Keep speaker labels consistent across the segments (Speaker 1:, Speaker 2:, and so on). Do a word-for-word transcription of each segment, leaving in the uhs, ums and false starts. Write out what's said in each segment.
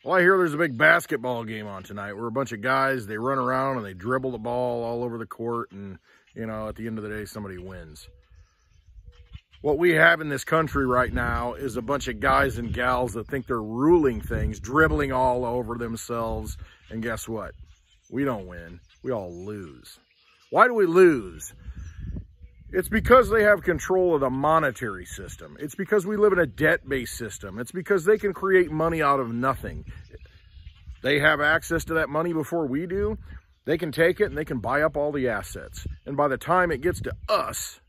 Speaker 1: Well, I hear there's a big basketball game on tonight where a bunch of guys, they run around and they dribble the ball all over the court, and, you know, at the end of the day, somebody wins. What we have in this country right now is a bunch of guys and gals that think they're ruling things, dribbling all over themselves, and guess what? We don't win. We all lose. Why do we lose? It's because they have control of the monetary system. It's because we live in a debt-based system. It's because they can create money out of nothing. They have access to that money before we do. They can take it and they can buy up all the assets. And by the time it gets to us,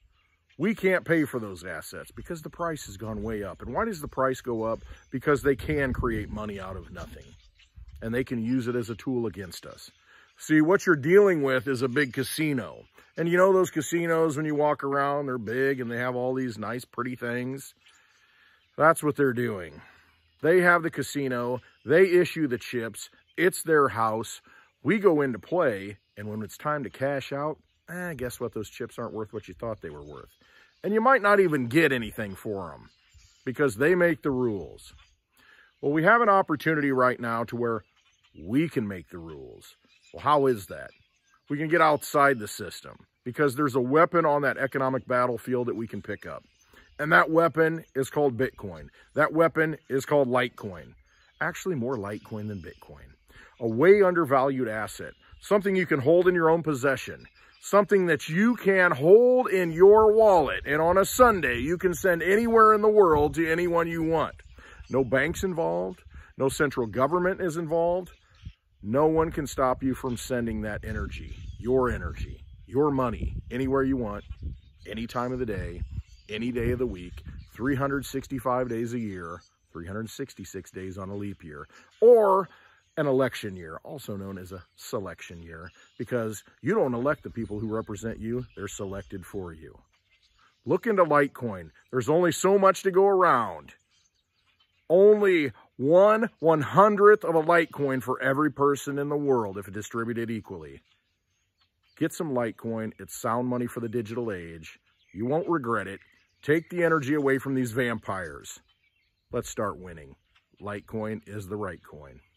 Speaker 1: we can't pay for those assets because the price has gone way up. And why does the price go up? Because they can create money out of nothing. And they can use it as a tool against us. See, what you're dealing with is a big casino. And you know those casinos, when you walk around, they're big and they have all these nice, pretty things. That's what they're doing. They have the casino. They issue the chips. It's their house. We go in to play. And when it's time to cash out, eh, guess what? Those chips aren't worth what you thought they were worth. And you might not even get anything for them because they make the rules. Well, we have an opportunity right now to where we can make the rules. Well, how is that? We can get outside the system because there's a weapon on that economic battlefield that we can pick up. And that weapon is called Bitcoin. That weapon is called Litecoin. Actually, more Litecoin than Bitcoin. A way undervalued asset. Something you can hold in your own possession. Something that you can hold in your wallet. And on a Sunday, you can send anywhere in the world to anyone you want. No banks involved. No central government is involved. No one can stop you from sending that energy, your energy, your money, anywhere you want, any time of the day, any day of the week, three hundred sixty-five days a year, three hundred sixty-six days on a leap year, or an election year, also known as a selection year, because you don't elect the people who represent you, they're selected for you. Look into Litecoin. There's only so much to go around. Only one one hundredth of a Litecoin for every person in the world if it distributed equally. Get some Litecoin. It's sound money for the digital age. You won't regret it. Take the energy away from these vampires. Let's start winning. Litecoin is the right coin.